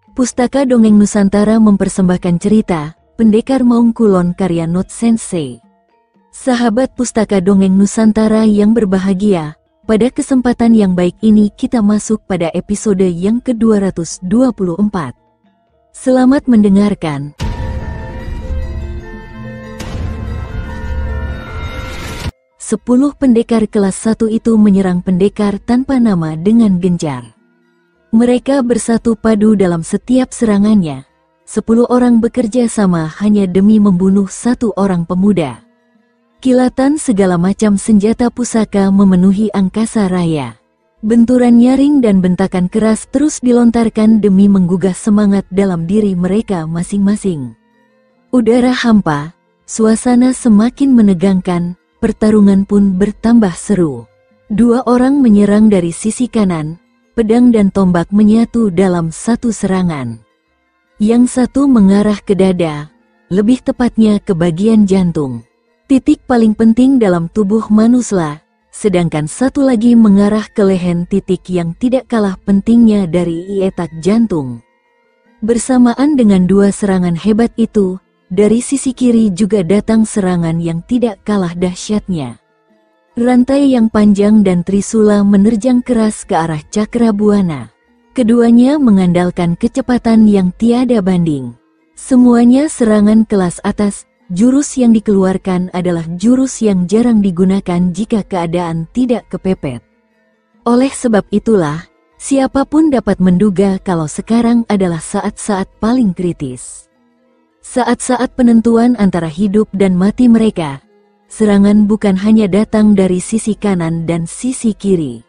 Pustaka Dongeng Nusantara mempersembahkan cerita Pendekar Maung Kulon karya Not Sensei. Sahabat Pustaka Dongeng Nusantara yang berbahagia, pada kesempatan yang baik ini kita masuk pada episode yang ke-224. Selamat mendengarkan. Sepuluh pendekar kelas 1 itu menyerang pendekar tanpa nama dengan gencar. Mereka bersatu padu dalam setiap serangannya. 10 orang bekerja sama hanya demi membunuh satu orang pemuda. Kilatan segala macam senjata pusaka memenuhi angkasa raya. Benturan nyaring dan bentakan keras terus dilontarkan demi menggugah semangat dalam diri mereka masing-masing. Udara hampa, suasana semakin menegangkan, pertarungan pun bertambah seru. 2 orang menyerang dari sisi kanan. Pedang dan tombak menyatu dalam satu serangan. Yang satu mengarah ke dada, lebih tepatnya ke bagian jantung. Titik paling penting dalam tubuh manusia, sedangkan satu lagi mengarah ke leher, titik yang tidak kalah pentingnya dari ietak jantung. Bersamaan dengan 2 serangan hebat itu, dari sisi kiri juga datang serangan yang tidak kalah dahsyatnya. Rantai yang panjang dan trisula menerjang keras ke arah Cakrabuana. Keduanya mengandalkan kecepatan yang tiada banding. Semuanya serangan kelas atas, jurus yang dikeluarkan adalah jurus yang jarang digunakan jika keadaan tidak kepepet. Oleh sebab itulah, siapapun dapat menduga kalau sekarang adalah saat-saat paling kritis. Saat-saat penentuan antara hidup dan mati mereka. Serangan bukan hanya datang dari sisi kanan dan sisi kiri.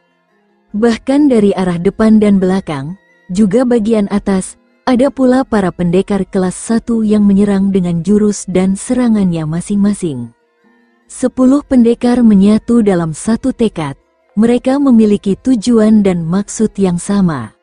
Bahkan dari arah depan dan belakang, juga bagian atas, ada pula para pendekar kelas 1 yang menyerang dengan jurus dan serangannya masing-masing. 10 pendekar menyatu dalam satu tekad. Mereka memiliki tujuan dan maksud yang sama,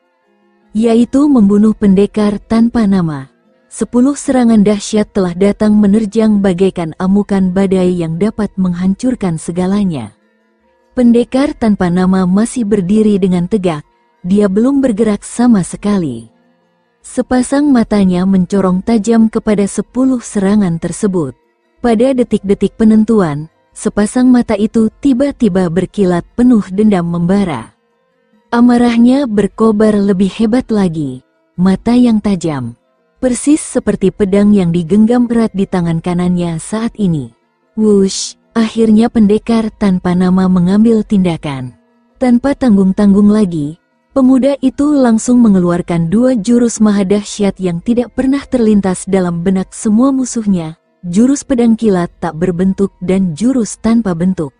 yaitu membunuh pendekar tanpa nama. 10 serangan dahsyat telah datang menerjang bagaikan amukan badai yang dapat menghancurkan segalanya. Pendekar tanpa nama masih berdiri dengan tegak, dia belum bergerak sama sekali. Sepasang matanya mencorong tajam kepada 10 serangan tersebut. Pada detik-detik penentuan, sepasang mata itu tiba-tiba berkilat penuh dendam membara. Amarahnya berkobar lebih hebat lagi, mata yang tajam. Persis seperti pedang yang digenggam erat di tangan kanannya saat ini. Wush, akhirnya pendekar tanpa nama mengambil tindakan. Tanpa tanggung-tanggung lagi, pemuda itu langsung mengeluarkan 2 jurus mahadahsyat yang tidak pernah terlintas dalam benak semua musuhnya. Jurus pedang kilat tak berbentuk dan jurus tanpa bentuk.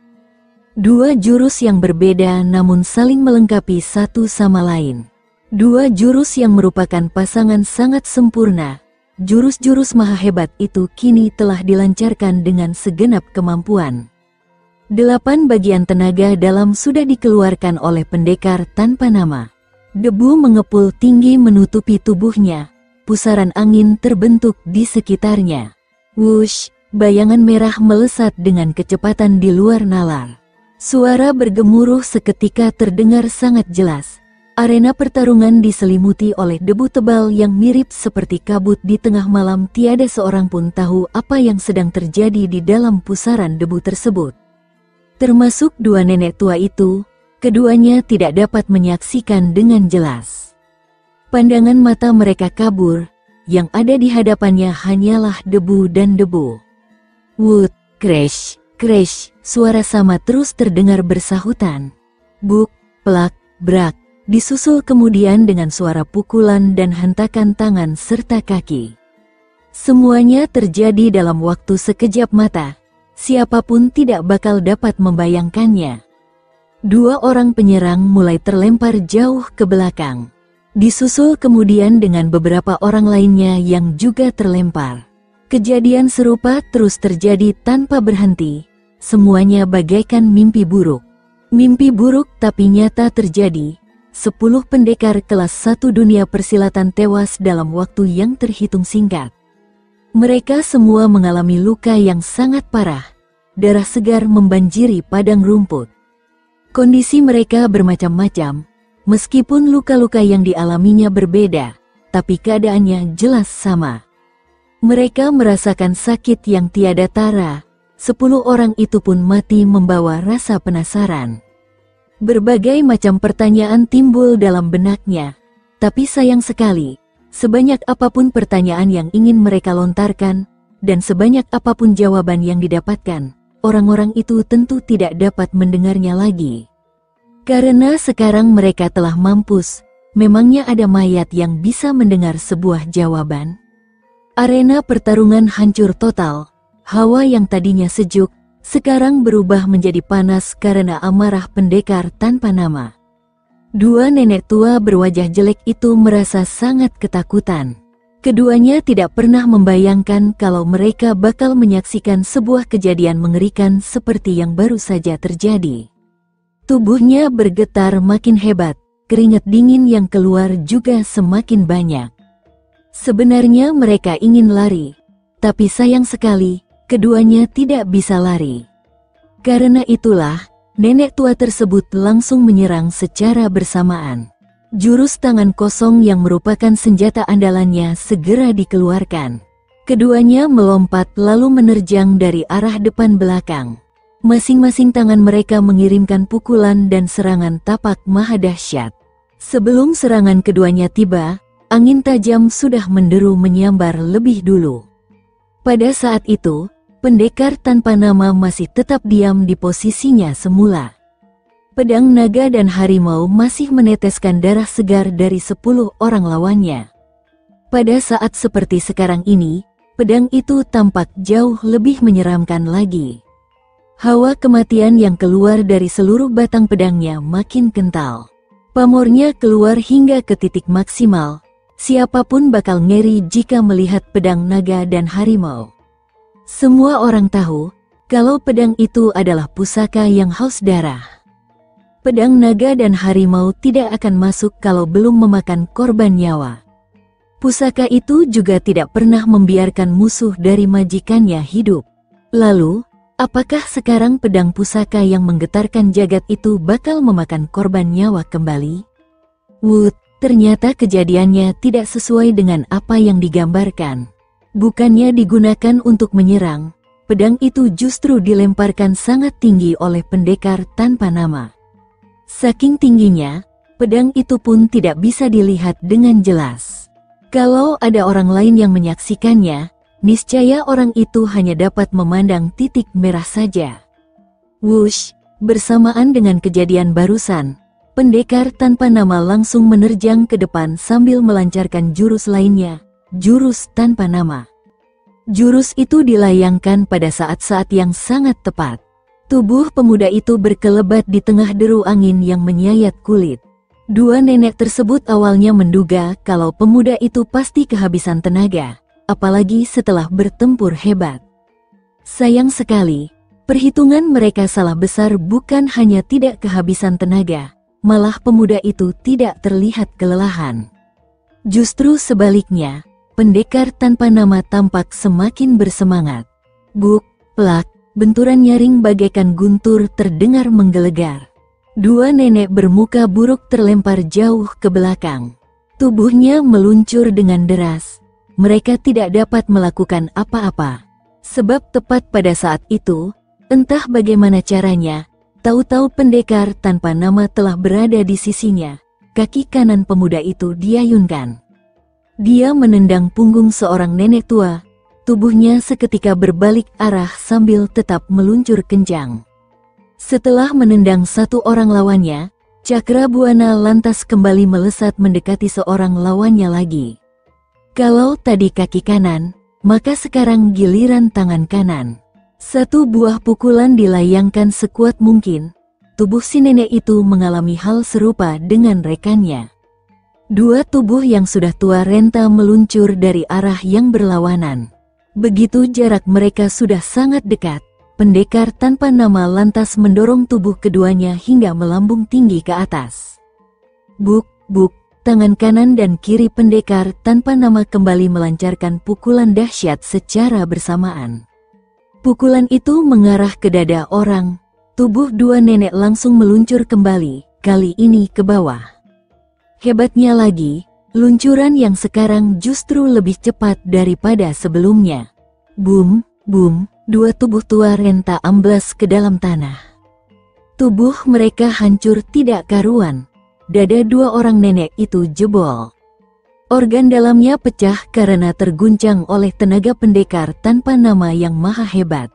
2 jurus yang berbeda namun saling melengkapi satu sama lain. 2 jurus yang merupakan pasangan sangat sempurna. Jurus-jurus maha hebat itu kini telah dilancarkan dengan segenap kemampuan. 8 bagian tenaga dalam sudah dikeluarkan oleh pendekar tanpa nama. Debu mengepul tinggi menutupi tubuhnya. Pusaran angin terbentuk di sekitarnya. Wush, bayangan merah melesat dengan kecepatan di luar nalar. Suara bergemuruh seketika terdengar sangat jelas. Arena pertarungan diselimuti oleh debu tebal yang mirip seperti kabut di tengah malam. Tiada seorang pun tahu apa yang sedang terjadi di dalam pusaran debu tersebut. Termasuk 2 nenek tua itu, keduanya tidak dapat menyaksikan dengan jelas. Pandangan mata mereka kabur, yang ada di hadapannya hanyalah debu dan debu. Wood, crash, crash, suara sama terus terdengar bersahutan. Buk, plak, brak. Disusul kemudian dengan suara pukulan dan hentakan tangan serta kaki. Semuanya terjadi dalam waktu sekejap mata. Siapapun tidak bakal dapat membayangkannya. 2 orang penyerang mulai terlempar jauh ke belakang. Disusul kemudian dengan beberapa orang lainnya yang juga terlempar. Kejadian serupa terus terjadi tanpa berhenti. Semuanya bagaikan mimpi buruk. Mimpi buruk tapi nyata terjadi. 10 pendekar kelas 1 dunia persilatan tewas dalam waktu yang terhitung singkat. Mereka semua mengalami luka yang sangat parah. Darah segar membanjiri padang rumput. Kondisi mereka bermacam-macam. Meskipun luka-luka yang dialaminya berbeda, tapi keadaannya jelas sama. Mereka merasakan sakit yang tiada tara. 10 orang itu pun mati membawa rasa penasaran. Berbagai macam pertanyaan timbul dalam benaknya, tapi sayang sekali, sebanyak apapun pertanyaan yang ingin mereka lontarkan, dan sebanyak apapun jawaban yang didapatkan, orang-orang itu tentu tidak dapat mendengarnya lagi. Karena sekarang mereka telah mampus, memangnya ada mayat yang bisa mendengar sebuah jawaban? Arena pertarungan hancur total, hawa yang tadinya sejuk, sekarang berubah menjadi panas karena amarah pendekar tanpa nama. Dua nenek tua berwajah jelek itu merasa sangat ketakutan. Keduanya tidak pernah membayangkan kalau mereka bakal menyaksikan sebuah kejadian mengerikan seperti yang baru saja terjadi. Tubuhnya bergetar makin hebat, keringat dingin yang keluar juga semakin banyak. Sebenarnya mereka ingin lari, tapi sayang sekali, keduanya tidak bisa lari. Karena itulah, nenek tua tersebut langsung menyerang secara bersamaan. Jurus tangan kosong yang merupakan senjata andalannya segera dikeluarkan. Keduanya melompat lalu menerjang dari arah depan belakang. Masing-masing tangan mereka mengirimkan pukulan dan serangan tapak maha dahsyat. Sebelum serangan keduanya tiba, angin tajam sudah menderu menyambar lebih dulu. Pada saat itu, pendekar tanpa nama masih tetap diam di posisinya semula. Pedang naga dan harimau masih meneteskan darah segar dari 10 orang lawannya. Pada saat seperti sekarang ini, pedang itu tampak jauh lebih menyeramkan lagi. Hawa kematian yang keluar dari seluruh batang pedangnya makin kental. Pamornya keluar hingga ke titik maksimal. Siapapun bakal ngeri jika melihat pedang naga dan harimau. Semua orang tahu, kalau pedang itu adalah pusaka yang haus darah. Pedang naga dan harimau tidak akan masuk kalau belum memakan korban nyawa. Pusaka itu juga tidak pernah membiarkan musuh dari majikannya hidup. Lalu, apakah sekarang pedang pusaka yang menggetarkan jagat itu bakal memakan korban nyawa kembali? Ternyata kejadiannya tidak sesuai dengan apa yang digambarkan. Bukannya digunakan untuk menyerang, pedang itu justru dilemparkan sangat tinggi oleh pendekar tanpa nama. Saking tingginya, pedang itu pun tidak bisa dilihat dengan jelas. Kalau ada orang lain yang menyaksikannya, niscaya orang itu hanya dapat memandang titik merah saja. Wush, bersamaan dengan kejadian barusan, pendekar tanpa nama langsung menerjang ke depan sambil melancarkan jurus lainnya. Jurus tanpa nama. Jurus itu dilayangkan pada saat-saat yang sangat tepat. Tubuh pemuda itu berkelebat di tengah deru angin yang menyayat kulit. Dua nenek tersebut awalnya menduga kalau pemuda itu pasti kehabisan tenaga, apalagi setelah bertempur hebat. Sayang sekali, perhitungan mereka salah besar. Bukan hanya tidak kehabisan tenaga, malah pemuda itu tidak terlihat kelelahan. Justru sebaliknya, pendekar tanpa nama tampak semakin bersemangat. Buk, plak, benturan nyaring bagaikan guntur terdengar menggelegar. Dua nenek bermuka buruk terlempar jauh ke belakang. Tubuhnya meluncur dengan deras. Mereka tidak dapat melakukan apa-apa. Sebab tepat pada saat itu, entah bagaimana caranya, tahu-tahu pendekar tanpa nama telah berada di sisinya. Kaki kanan pemuda itu diayunkan. Dia menendang punggung seorang nenek tua, tubuhnya seketika berbalik arah sambil tetap meluncur kencang. Setelah menendang satu orang lawannya, Cakrabuana lantas kembali melesat mendekati seorang lawannya lagi. Kalau tadi kaki kanan, maka sekarang giliran tangan kanan. Satu buah pukulan dilayangkan sekuat mungkin. Tubuh si nenek itu mengalami hal serupa dengan rekannya. Dua tubuh yang sudah tua renta meluncur dari arah yang berlawanan. Begitu jarak mereka sudah sangat dekat, pendekar tanpa nama lantas mendorong tubuh keduanya hingga melambung tinggi ke atas. Buk, buk, tangan kanan dan kiri pendekar tanpa nama kembali melancarkan pukulan dahsyat secara bersamaan. Pukulan itu mengarah ke dada orang. Tubuh dua nenek langsung meluncur kembali, kali ini ke bawah. Hebatnya lagi, Luncuran yang sekarang justru lebih cepat daripada sebelumnya. Boom, boom, dua tubuh tua renta amblas ke dalam tanah. Tubuh mereka hancur tidak karuan. Dada dua orang nenek itu jebol. Organ dalamnya pecah karena terguncang oleh tenaga pendekar tanpa nama yang maha hebat.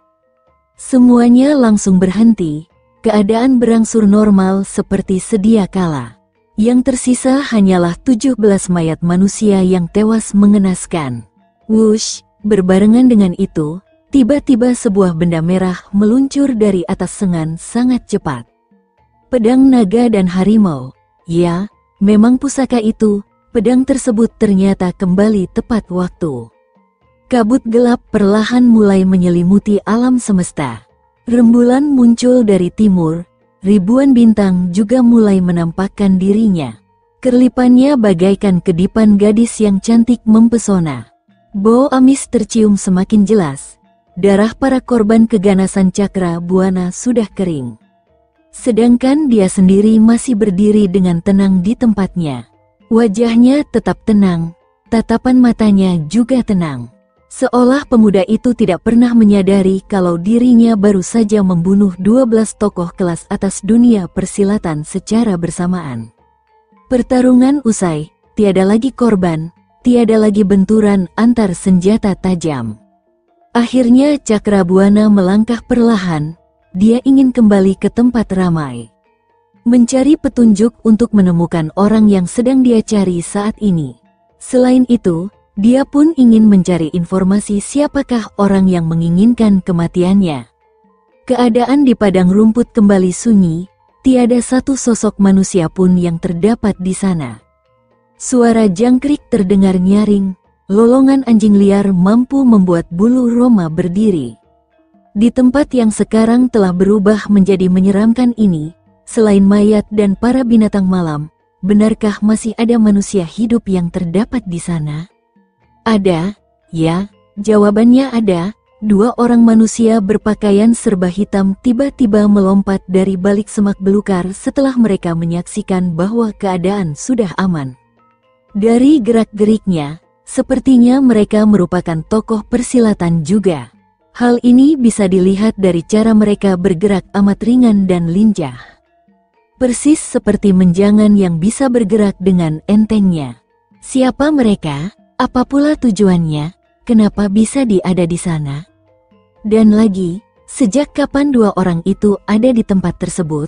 Semuanya langsung berhenti, keadaan berangsur normal seperti sedia kala. Yang tersisa hanyalah 17 mayat manusia yang tewas mengenaskan. Wush, berbarengan dengan itu, tiba-tiba sebuah benda merah meluncur dari atas sengan sangat cepat. Pedang naga dan harimau. Ya, memang pusaka itu, pedang tersebut ternyata kembali tepat waktu. Kabut gelap perlahan mulai menyelimuti alam semesta. Rembulan muncul dari timur. Ribuan bintang juga mulai menampakkan dirinya. Kerlipannya bagaikan kedipan gadis yang cantik mempesona. Bau amis tercium semakin jelas. Darah para korban keganasan Cakra Buana sudah kering. Sedangkan dia sendiri masih berdiri dengan tenang di tempatnya. Wajahnya tetap tenang, tatapan matanya juga tenang. Seolah pemuda itu tidak pernah menyadari kalau dirinya baru saja membunuh 12 tokoh kelas atas dunia persilatan secara bersamaan. Pertarungan usai, tiada lagi korban, tiada lagi benturan antar senjata tajam. Akhirnya Cakra Buana melangkah perlahan, dia ingin kembali ke tempat ramai. Mencari petunjuk untuk menemukan orang yang sedang dia cari saat ini. Selain itu, dia pun ingin mencari informasi siapakah orang yang menginginkan kematiannya. Keadaan di padang rumput kembali sunyi, tiada satu sosok manusia pun yang terdapat di sana. Suara jangkrik terdengar nyaring, lolongan anjing liar mampu membuat bulu roma berdiri. Di tempat yang sekarang telah berubah menjadi menyeramkan ini, selain mayat dan para binatang malam, benarkah masih ada manusia hidup yang terdapat di sana? Ada, ya, jawabannya ada. Dua orang manusia berpakaian serba hitam tiba-tiba melompat dari balik semak belukar setelah mereka menyaksikan bahwa keadaan sudah aman. Dari gerak-geriknya, sepertinya mereka merupakan tokoh persilatan juga. Hal ini bisa dilihat dari cara mereka bergerak amat ringan dan lincah. Persis seperti menjangan yang bisa bergerak dengan entengnya. Siapa mereka? Apa pula tujuannya? Kenapa bisa ada di sana? Dan lagi, sejak kapan dua orang itu ada di tempat tersebut?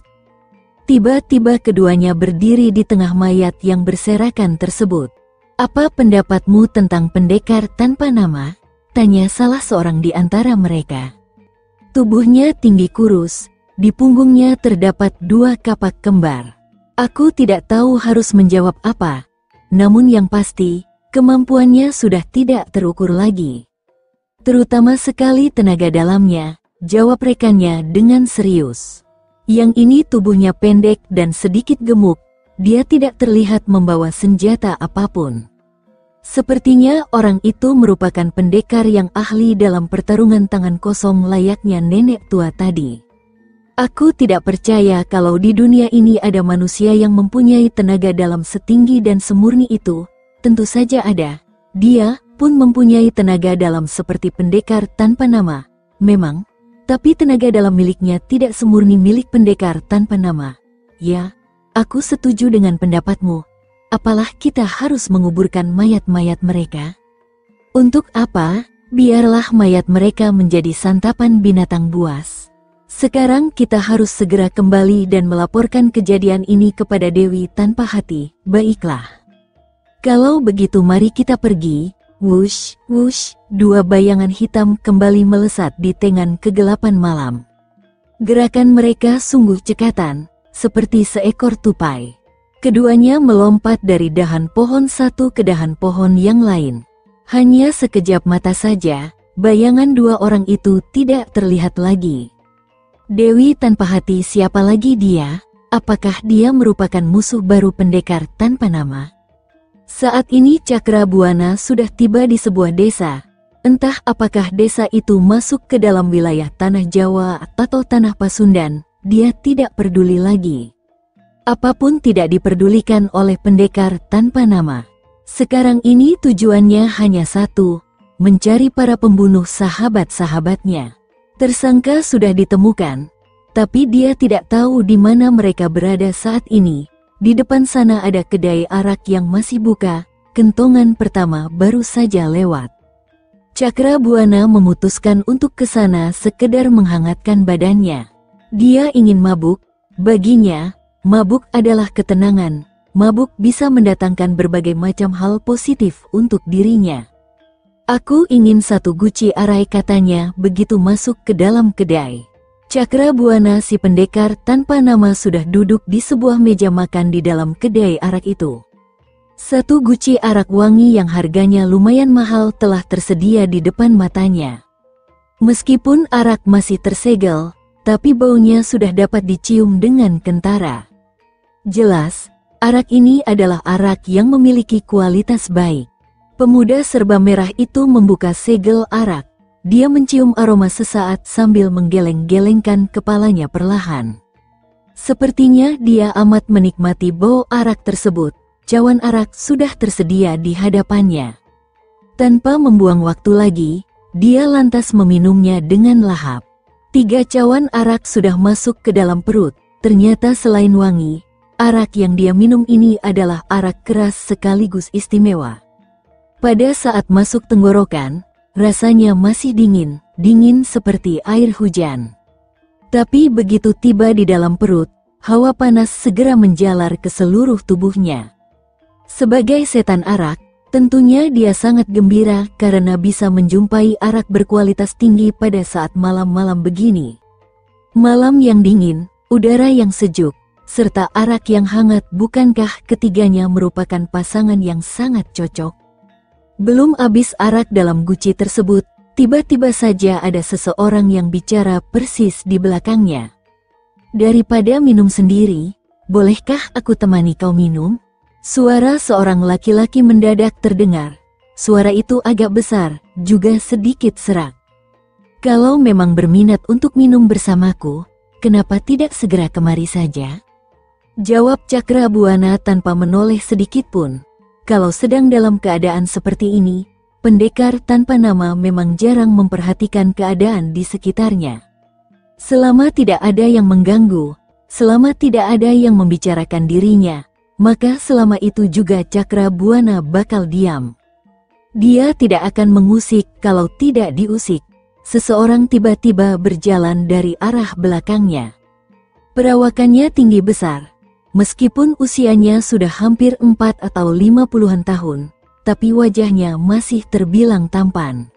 Tiba-tiba keduanya berdiri di tengah mayat yang berserakan tersebut. Apa pendapatmu tentang pendekar tanpa nama? Tanya salah seorang di antara mereka. Tubuhnya tinggi kurus, di punggungnya terdapat dua kapak kembar. Aku tidak tahu harus menjawab apa, namun yang pasti, kemampuannya sudah tidak terukur lagi. Terutama sekali tenaga dalamnya, jawab rekannya dengan serius. Yang ini tubuhnya pendek dan sedikit gemuk, dia tidak terlihat membawa senjata apapun. Sepertinya orang itu merupakan pendekar yang ahli dalam pertarungan tangan kosong layaknya nenek tua tadi. Aku tidak percaya kalau di dunia ini ada manusia yang mempunyai tenaga dalam setinggi dan semurni itu. Tentu saja ada. Dia pun mempunyai tenaga dalam seperti pendekar tanpa nama. Memang, tapi tenaga dalam miliknya tidak semurni milik pendekar tanpa nama. Ya, aku setuju dengan pendapatmu. Apalah kita harus menguburkan mayat-mayat mereka? Untuk apa? Biarlah mayat mereka menjadi santapan binatang buas. Sekarang kita harus segera kembali dan melaporkan kejadian ini kepada Dewi Tanpa Hati. Baiklah. Kalau begitu mari kita pergi. Wush, wush, dua bayangan hitam kembali melesat di tengah kegelapan malam. Gerakan mereka sungguh cekatan, seperti seekor tupai. Keduanya melompat dari dahan pohon satu ke dahan pohon yang lain. Hanya sekejap mata saja, bayangan dua orang itu tidak terlihat lagi. Dewi Tanpa Hati, siapa lagi dia? Apakah dia merupakan musuh baru pendekar tanpa nama? Saat ini Cakra Buana sudah tiba di sebuah desa. Entah apakah desa itu masuk ke dalam wilayah tanah Jawa atau tanah Pasundan, dia tidak peduli lagi. Apapun tidak diperdulikan oleh pendekar tanpa nama. Sekarang ini tujuannya hanya satu, mencari para pembunuh sahabat-sahabatnya. Tersangka sudah ditemukan, tapi dia tidak tahu di mana mereka berada saat ini. Di depan sana ada kedai arak yang masih buka, kentongan pertama baru saja lewat. Cakrabuana memutuskan untuk ke sana sekedar menghangatkan badannya. Dia ingin mabuk, baginya, mabuk adalah ketenangan. Mabuk bisa mendatangkan berbagai macam hal positif untuk dirinya. Aku ingin satu guci arai, katanya begitu masuk ke dalam kedai. Cakrabuana si pendekar tanpa nama sudah duduk di sebuah meja makan di dalam kedai arak itu. Satu guci arak wangi yang harganya lumayan mahal telah tersedia di depan matanya. Meskipun arak masih tersegel, tapi baunya sudah dapat dicium dengan kentara. Jelas, arak ini adalah arak yang memiliki kualitas baik. Pemuda serba merah itu membuka segel arak. Dia mencium aroma sesaat sambil menggeleng-gelengkan kepalanya perlahan. Sepertinya dia amat menikmati bau arak tersebut. Cawan arak sudah tersedia di hadapannya. Tanpa membuang waktu lagi, dia lantas meminumnya dengan lahap. 3 cawan arak sudah masuk ke dalam perut. Ternyata selain wangi, arak yang dia minum ini adalah arak keras sekaligus istimewa. Pada saat masuk tenggorokan, rasanya masih dingin, dingin seperti air hujan. Tapi begitu tiba di dalam perut, hawa panas segera menjalar ke seluruh tubuhnya. Sebagai setan arak, tentunya dia sangat gembira karena bisa menjumpai arak berkualitas tinggi pada saat malam-malam begini. Malam yang dingin, udara yang sejuk, serta arak yang hangat, bukankah ketiganya merupakan pasangan yang sangat cocok? Belum habis arak dalam guci tersebut, tiba-tiba saja ada seseorang yang bicara persis di belakangnya. Daripada minum sendiri, bolehkah aku temani kau minum? Suara seorang laki-laki mendadak terdengar. Suara itu agak besar, juga sedikit serak. Kalau memang berminat untuk minum bersamaku, kenapa tidak segera kemari saja? Jawab Cakrabuana tanpa menoleh sedikit pun. Kalau sedang dalam keadaan seperti ini, pendekar tanpa nama memang jarang memperhatikan keadaan di sekitarnya. Selama tidak ada yang mengganggu, selama tidak ada yang membicarakan dirinya, maka selama itu juga Cakrabuana bakal diam. Dia tidak akan mengusik kalau tidak diusik. Seseorang tiba-tiba berjalan dari arah belakangnya. Perawakannya tinggi besar. Meskipun usianya sudah hampir 4 atau 50-an tahun, tapi wajahnya masih terbilang tampan.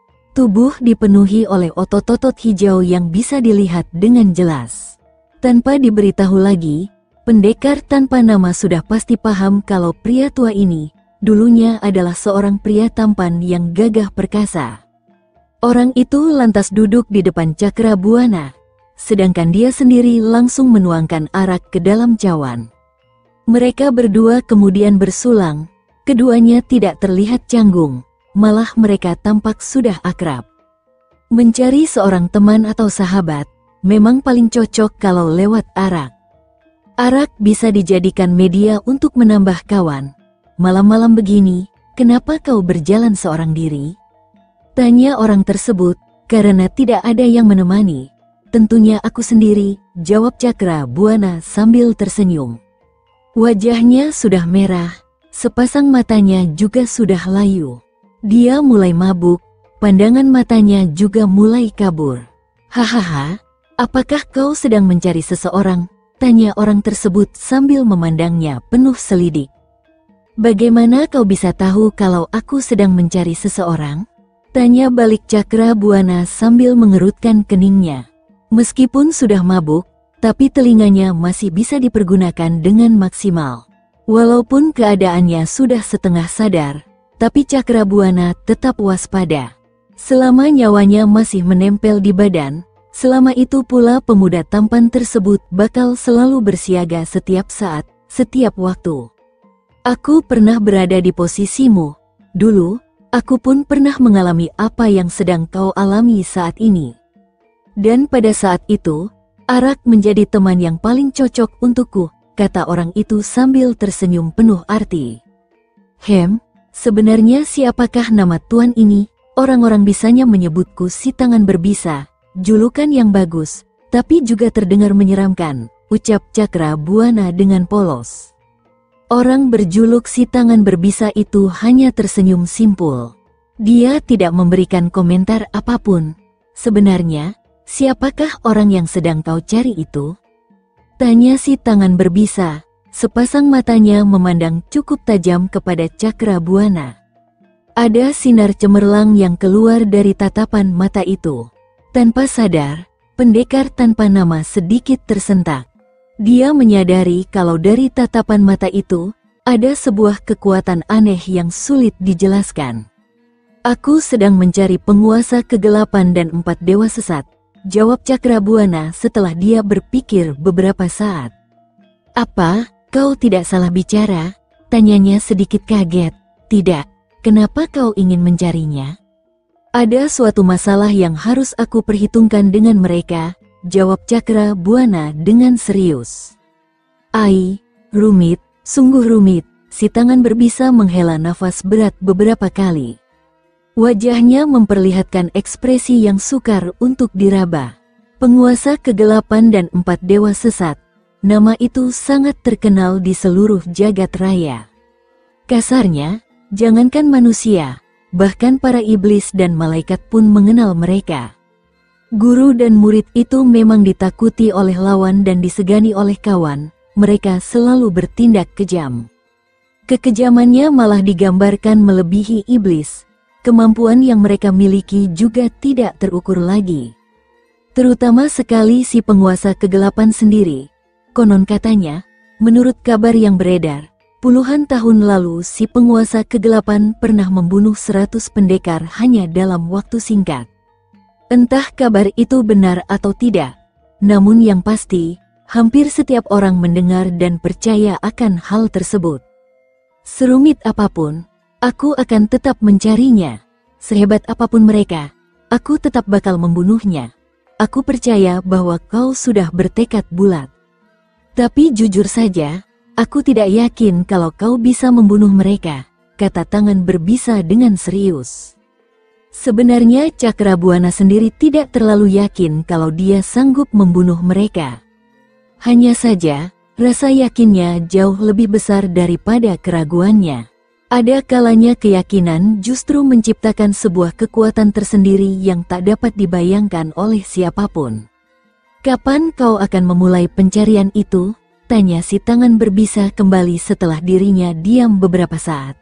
Tubuh dipenuhi oleh otot-otot hijau yang bisa dilihat dengan jelas. Tanpa diberitahu lagi, pendekar tanpa nama sudah pasti paham kalau pria tua ini dulunya adalah seorang pria tampan yang gagah perkasa. Orang itu lantas duduk di depan Cakrabuana, sedangkan dia sendiri langsung menuangkan arak ke dalam cawan. Mereka berdua kemudian bersulang, keduanya tidak terlihat canggung, malah mereka tampak sudah akrab. Mencari seorang teman atau sahabat, memang paling cocok kalau lewat arak. Arak bisa dijadikan media untuk menambah kawan. Malam-malam begini, kenapa kau berjalan seorang diri? Tanya orang tersebut, karena tidak ada yang menemani. Tentunya aku sendiri, jawab Cakrabuana sambil tersenyum. Wajahnya sudah merah, sepasang matanya juga sudah layu. Dia mulai mabuk, pandangan matanya juga mulai kabur. Hahaha, apakah kau sedang mencari seseorang? Tanya orang tersebut sambil memandangnya penuh selidik. Bagaimana kau bisa tahu kalau aku sedang mencari seseorang? Tanya balik Cakrabuana sambil mengerutkan keningnya. Meskipun sudah mabuk, tapi telinganya masih bisa dipergunakan dengan maksimal. Walaupun keadaannya sudah setengah sadar, tapi Cakrabuana tetap waspada. Selama nyawanya masih menempel di badan, selama itu pula pemuda tampan tersebut bakal selalu bersiaga setiap saat, setiap waktu. Aku pernah berada di posisimu. Dulu, aku pun pernah mengalami apa yang sedang kau alami saat ini. Dan pada saat itu, arak menjadi teman yang paling cocok untukku, kata orang itu sambil tersenyum penuh arti. Sebenarnya siapakah nama tuan ini? Orang-orang bisanya menyebutku si tangan berbisa. Julukan yang bagus, tapi juga terdengar menyeramkan, ucap Cakrabuana dengan polos. Orang berjuluk si tangan berbisa itu hanya tersenyum simpul. Dia tidak memberikan komentar apapun. Sebenarnya, siapakah orang yang sedang kau cari itu? Tanya si tangan berbisa. Sepasang matanya memandang cukup tajam kepada Cakrabuana. Ada sinar cemerlang yang keluar dari tatapan mata itu. Tanpa sadar, pendekar tanpa nama sedikit tersentak. Dia menyadari kalau dari tatapan mata itu, ada sebuah kekuatan aneh yang sulit dijelaskan. Aku sedang mencari penguasa kegelapan dan 4 dewa sesat, jawab Cakrabuana setelah dia berpikir beberapa saat. Apa, kau tidak salah bicara? Tanyanya sedikit kaget. Tidak. Kenapa kau ingin mencarinya? Ada suatu masalah yang harus aku perhitungkan dengan mereka, jawab Cakrabuana dengan serius. Ai, rumit, sungguh rumit. Si tangan berbisa menghela nafas berat beberapa kali. Wajahnya memperlihatkan ekspresi yang sukar untuk diraba. Penguasa kegelapan dan 4 dewa sesat. Nama itu sangat terkenal di seluruh jagat raya. Kasarnya, jangankan manusia, bahkan para iblis dan malaikat pun mengenal mereka. Guru dan murid itu memang ditakuti oleh lawan dan disegani oleh kawan, mereka selalu bertindak kejam. Kekejamannya malah digambarkan melebihi iblis, kemampuan yang mereka miliki juga tidak terukur lagi. Terutama sekali si penguasa kegelapan sendiri. Konon katanya, menurut kabar yang beredar, puluhan tahun lalu si penguasa kegelapan pernah membunuh 100 pendekar hanya dalam waktu singkat. Entah kabar itu benar atau tidak, namun yang pasti, hampir setiap orang mendengar dan percaya akan hal tersebut. Serumit apapun, aku akan tetap mencarinya. Sehebat apapun mereka, aku tetap bakal membunuhnya. Aku percaya bahwa kau sudah bertekad bulat. Tapi jujur saja, aku tidak yakin kalau kau bisa membunuh mereka, kata tangan berbisa dengan serius. Sebenarnya Cakrabuana sendiri tidak terlalu yakin kalau dia sanggup membunuh mereka. Hanya saja, rasa yakinnya jauh lebih besar daripada keraguannya. Ada kalanya keyakinan justru menciptakan sebuah kekuatan tersendiri yang tak dapat dibayangkan oleh siapapun. Kapan kau akan memulai pencarian itu? Tanya si tangan berbisa kembali setelah dirinya diam beberapa saat.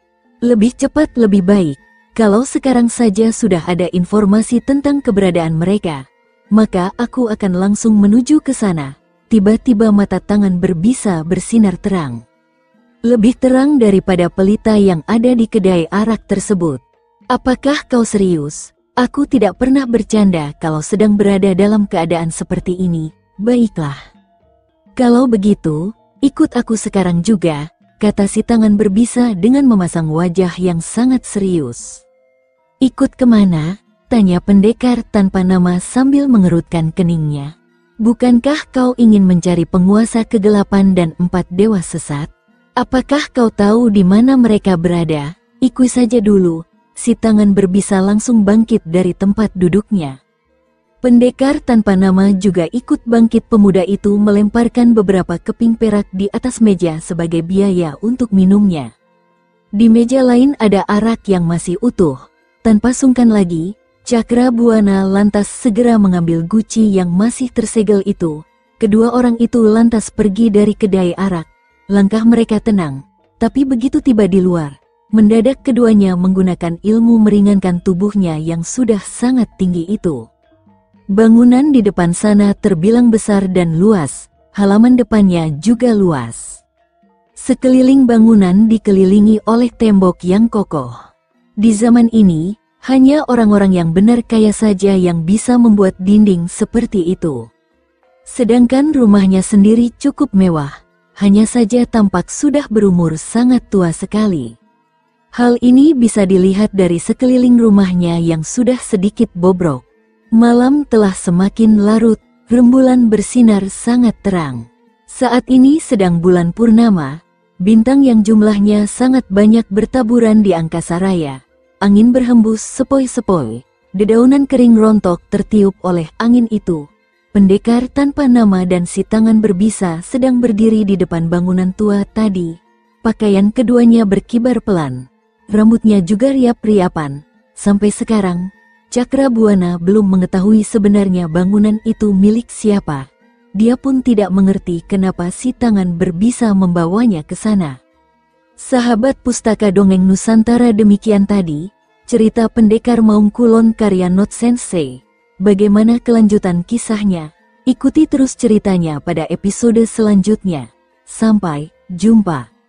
Lebih cepat lebih baik. Kalau sekarang saja sudah ada informasi tentang keberadaan mereka, maka aku akan langsung menuju ke sana. Tiba-tiba mata tangan berbisa bersinar terang. Lebih terang daripada pelita yang ada di kedai arak tersebut. Apakah kau serius? Aku tidak pernah bercanda kalau sedang berada dalam keadaan seperti ini. Baiklah. Kalau begitu, ikut aku sekarang juga, kata si tangan berbisa dengan memasang wajah yang sangat serius. Ikut kemana? Tanya pendekar tanpa nama sambil mengerutkan keningnya. Bukankah kau ingin mencari penguasa kegelapan dan 4 dewa sesat? Apakah kau tahu di mana mereka berada? Ikut saja dulu. Si tangan berbisa langsung bangkit dari tempat duduknya. Pendekar tanpa nama juga ikut bangkit. Pemuda itu melemparkan beberapa keping perak di atas meja sebagai biaya untuk minumnya. Di meja lain ada arak yang masih utuh. Tanpa sungkan lagi, Cakrabuana lantas segera mengambil guci yang masih tersegel itu. Kedua orang itu lantas pergi dari kedai arak. Langkah mereka tenang, tapi begitu tiba di luar, mendadak keduanya menggunakan ilmu meringankan tubuhnya yang sudah sangat tinggi itu. Bangunan di depan sana terbilang besar dan luas, halaman depannya juga luas. Sekeliling bangunan dikelilingi oleh tembok yang kokoh. Di zaman ini, hanya orang-orang yang benar kaya saja yang bisa membuat dinding seperti itu. Sedangkan rumahnya sendiri cukup mewah, hanya saja tampak sudah berumur sangat tua sekali. Hal ini bisa dilihat dari sekeliling rumahnya yang sudah sedikit bobrok. Malam telah semakin larut, rembulan bersinar sangat terang. Saat ini sedang bulan purnama, Bintang yang jumlahnya sangat banyak bertaburan di angkasa raya. Angin berhembus sepoi-sepoi. Dedaunan kering rontok tertiup oleh angin itu. Pendekar tanpa nama dan si tangan berbisa sedang berdiri di depan bangunan tua tadi. Pakaian keduanya berkibar pelan. Rambutnya juga riap-riapan. Sampai sekarang, Cakrabuana belum mengetahui sebenarnya bangunan itu milik siapa. Dia pun tidak mengerti kenapa si tangan berbisa membawanya ke sana. Sahabat Pustaka Dongeng Nusantara, demikian tadi cerita Pendekar Maung Kulon karya Not Sensei. Bagaimana kelanjutan kisahnya? Ikuti terus ceritanya pada episode selanjutnya. Sampai jumpa.